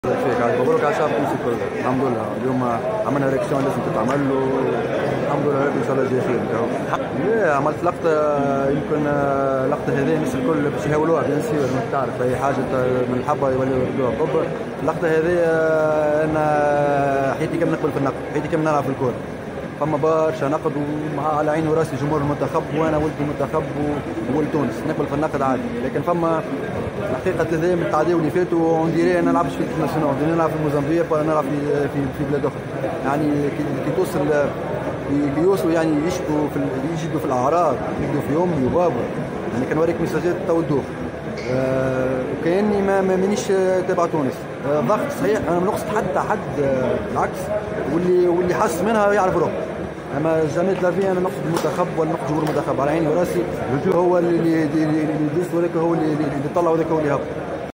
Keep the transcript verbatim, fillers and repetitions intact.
فيك عاد مبروك على الشعب التونسي كله. الحمد لله اليوم عملنا ريكسيون لازم تتعمل له. الحمد لله ان شاء الله جاي خير. لا عملت لقطه، يمكن اللقطه هذه الناس الكل باش يهولوها بيان سور، ما تعرف اي حاجه من الحبه يوليو يردوها قبه. اللقطه هذه انا حياتي كم نقبل في النقد، حياتي كم نلعب في الكوره. فما برشا نقد ومع على عيني وراسي جمهور المنتخب، وانا ولد المنتخب وولد تونس نقبل في النقد عادي، لكن فما الحقيقه هذا من التعدي اللي فاتوا ونديري انا نلعبش في الانترناسيونال، بدي نلعب في موزمبيق ولا نلعب في في, في بلاد اخرى. يعني كي توصل كي يوصلوا يعني يشدوا في يجدوا في الاعراض، يجدوا في امي وبابا، يعني كان وريك مساجات تو الدوخ. أه وكاني ما مانيش تبع تونس. أه ضغط صحيح، انا ما نقصد حتى حد، أه بالعكس، واللي واللي حس منها يعرف روحه. اما جامي لافي انا نقصد المنتخب ولا نقصد جمهور المنتخب على عيني وراسي. هو اللي اللي يدوس وذاك هو اللي اللي طلع وذاك هو اللي هبط.